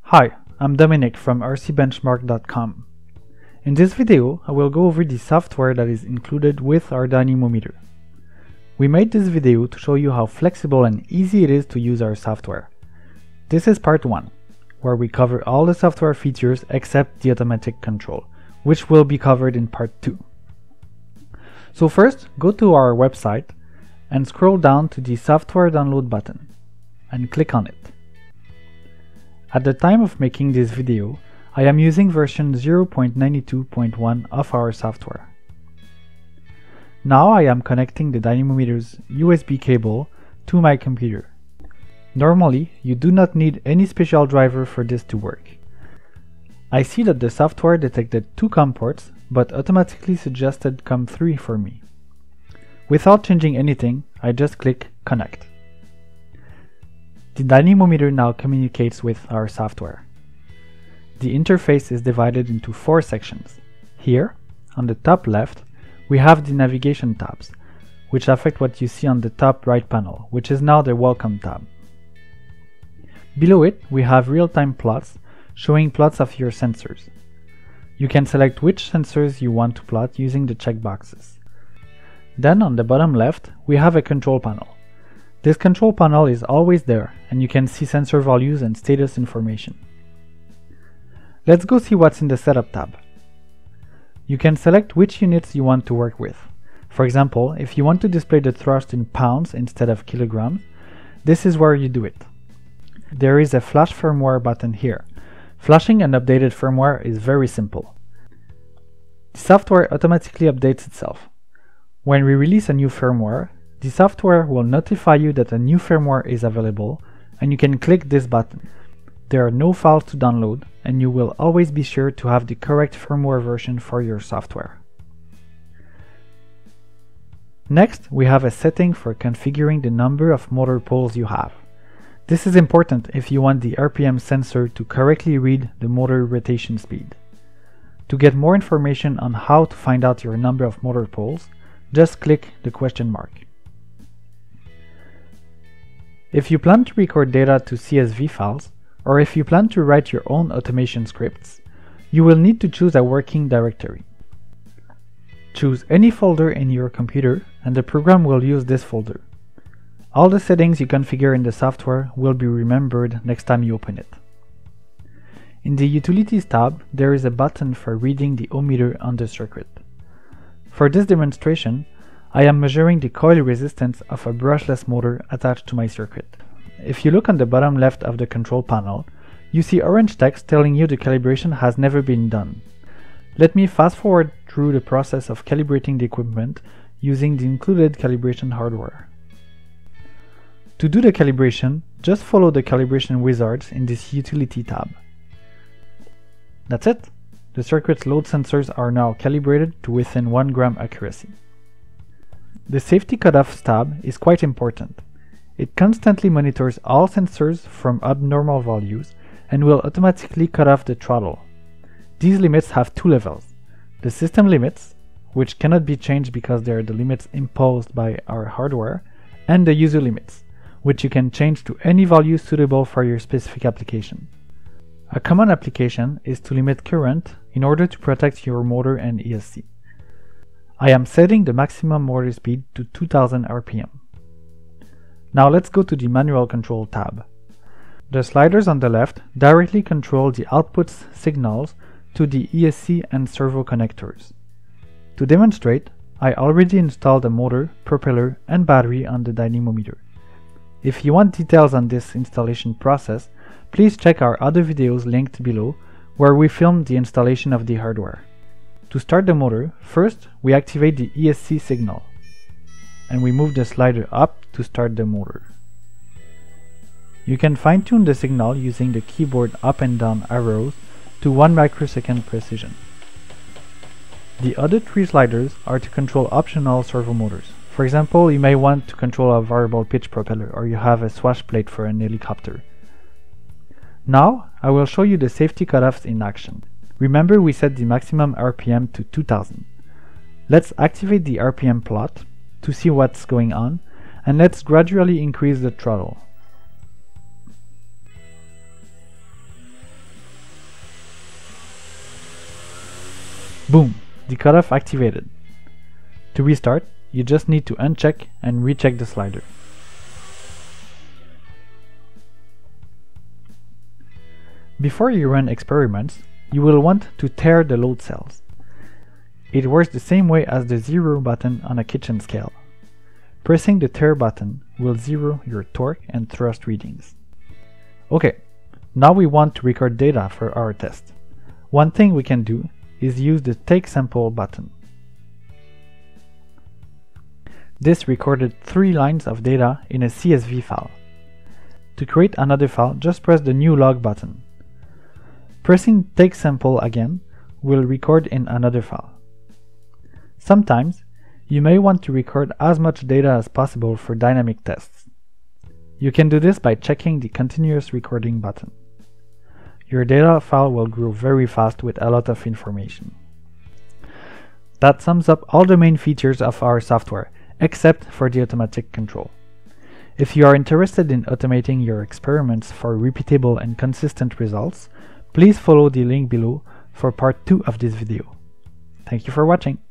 Hi, I'm Dominic from rcbenchmark.com. In this video, I will go over the software that is included with our dynamometer. We made this video to show you how flexible and easy it is to use our software. This is part 1, where we cover all the software features except the automatic control, which will be covered in part 2. So first, go to our website and scroll down to the software download button and click on it. At the time of making this video, I am using version 0.92.1 of our software. Now I am connecting the dynamometer's USB cable to my computer. Normally, you do not need any special driver for this to work. I see that the software detected 2 COM ports, but automatically suggested COM3 for me. Without changing anything, I just click Connect. The dynamometer now communicates with our software. The interface is divided into 4 sections. Here, on the top left, we have the navigation tabs, which affect what you see on the top right panel, which is now the Welcome tab. Below it, we have real-time plots, showing plots of your sensors. You can select which sensors you want to plot using the checkboxes. Then on the bottom left, we have a control panel. This control panel is always there, and you can see sensor values and status information. Let's go see what's in the Setup tab. You can select which units you want to work with. For example, if you want to display the thrust in pounds instead of kilograms, this is where you do it. There is a Flash Firmware button here. Flashing an updated firmware is very simple. The software automatically updates itself. When we release a new firmware, the software will notify you that a new firmware is available, and you can click this button. There are no files to download, and you will always be sure to have the correct firmware version for your software. Next, we have a setting for configuring the number of motor poles you have. This is important if you want the RPM sensor to correctly read the motor rotation speed. To get more information on how to find out your number of motor poles, just click the question mark. If you plan to record data to CSV files, or if you plan to write your own automation scripts, you will need to choose a working directory. Choose any folder in your computer and the program will use this folder. All the settings you configure in the software will be remembered next time you open it. In the Utilities tab, there is a button for reading the ohmmeter on the circuit. For this demonstration, I am measuring the coil resistance of a brushless motor attached to my circuit. If you look on the bottom left of the control panel, you see orange text telling you the calibration has never been done. Let me fast forward through the process of calibrating the equipment using the included calibration hardware. To do the calibration, just follow the calibration wizards in this Utility tab. That's it! The circuit's load sensors are now calibrated to within 1 gram accuracy. The Safety Cutoffs tab is quite important. It constantly monitors all sensors from abnormal values and will automatically cut off the throttle. These limits have 2 levels: the system limits, which cannot be changed because they are the limits imposed by our hardware, and the user limits, which you can change to any value suitable for your specific application. A common application is to limit current in order to protect your motor and ESC. I am setting the maximum motor speed to 2000 RPM. Now let's go to the Manual Control tab. The sliders on the left directly control the output's signals to the ESC and servo connectors. To demonstrate, I already installed a motor, propeller, and battery on the dynamometer. If you want details on this installation process, please check our other videos linked below where we filmed the installation of the hardware. To start the motor, first we activate the ESC signal, and we move the slider up to start the motor. You can fine-tune the signal using the keyboard up and down arrows to 1 microsecond precision. The other 3 sliders are to control optional servo motors. For example, you may want to control a variable pitch propeller, or you have a swash plate for an helicopter. Now, I will show you the safety cutoffs in action. Remember, we set the maximum RPM to 2000. Let's activate the RPM plot to see what's going on, and let's gradually increase the throttle. Boom! The cutoff activated. To restart, you just need to uncheck and recheck the slider. Before you run experiments, you will want to tare the load cells. It works the same way as the 0 button on a kitchen scale. Pressing the tare button will zero your torque and thrust readings. Okay, now we want to record data for our test. One thing we can do is use the Take Sample button. This recorded 3 lines of data in a CSV file. To create another file, just press the New Log button. Pressing Take Sample again will record in another file. Sometimes, you may want to record as much data as possible for dynamic tests. You can do this by checking the Continuous Recording button. Your data file will grow very fast with a lot of information. That sums up all the main features of our software, except for the automatic control. If you are interested in automating your experiments for repeatable and consistent results, please follow the link below for part 2 of this video. Thank you for watching.